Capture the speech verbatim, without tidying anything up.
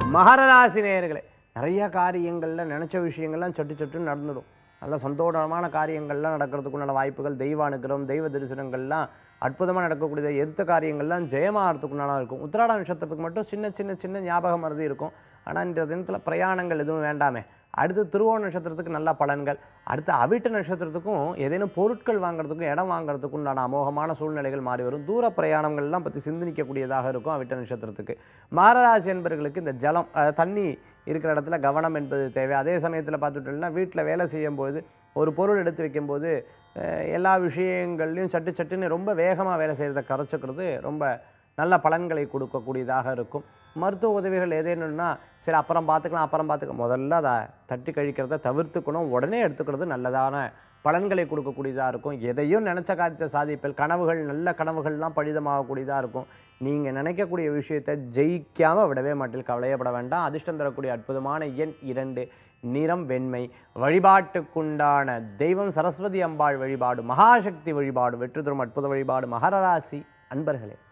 மகர ராசி நேயர்களே, நிறைய காரியங்களில் நினச்ச விஷயங்கள்லாம் சட்டு சட்டுன்னு நடந்துடும். நல்ல சந்தோஷமான காரியங்கள்லாம் நடக்கிறதுக்குண்டான வாய்ப்புகள், தெய்வ அனுகிரகம், தெய்வ தரிசனங்கள்லாம் அற்புதமாக நடக்கக்கூடியது. எடுத்த காரியங்கள்லாம் ஜெயமாகறதுக்குண்டான இருக்கும். உத்திராட நட்சத்திரத்துக்கு மட்டும் சின்ன சின்ன சின்ன ஞாபகம் மறதி இருக்கும். ஆனால் இந்த தினத்தில் பிரயாணங்கள் எதுவும் வேண்டாமே. அடுத்து திருவோண நட்சத்திரத்துக்கு நல்ல பலன்கள். அடுத்து அவிட்ட நட்சத்திரத்துக்கும் ஏதேனும் பொருட்கள் வாங்குறதுக்கும் இடம் வாங்குறதுக்கும் உண்டான அமோகமான சூழ்நிலைகள் மாறி வரும். தூர பிரயாணங்கள்லாம் பற்றி சிந்தனிக்கக்கூடியதாக இருக்கும் அவிட்ட நட்சத்திரத்துக்கு. மகராசி என்பவர்களுக்கு இந்த ஜலம் தண்ணி இருக்கிற இடத்துல கவனம் என்பது தேவை. அதே சமயத்தில் பார்த்துட்டோம்னா வீட்டில் வேலை செய்யும்போது ஒரு பொருள் எடுத்து வைக்கும்போது எல்லா விஷயங்கள்லையும் சட்டு சட்டுன்னு ரொம்ப வேகமாக வேலை செய்கிறத கரைச்சிக்கிறது ரொம்ப நல்ல பலன்களை கொடுக்கக்கூடியதாக இருக்கும். மருத்துவ உதவிகள் ஏதேனும்னா சரி அப்புறம் பார்த்துக்கலாம் அப்புறம் பார்த்துக்கலாம் முதல்ல அதை தட்டி கழிக்கிறத தவிர்த்துக்கணும். உடனே எடுத்துக்கிறது நல்லதான பலன்களை கொடுக்கக்கூடியதாக இருக்கும். எதையும் நினச்ச காரியத்தை சாதிப்பல், கனவுகள் நல்ல கனவுகள்லாம் பலிதமாகக்கூடியதாக இருக்கும். நீங்கள் நினைக்கக்கூடிய விஷயத்தை ஜெயிக்காமல் விடவே மாட்டீங்க, கவலையப்பட வேண்டாம். அதிர்ஷ்டம் தரக்கூடிய அற்புதமான எண் இரண்டு, நிறம் வெண்மை. வழிபாட்டுக்குண்டான தெய்வம் சரஸ்வதி அம்பாள் வழிபாடு, மகாசக்தி வழிபாடு வெற்றி தரும் அற்புத வழிபாடு. மகர ராசி அன்பர்களே.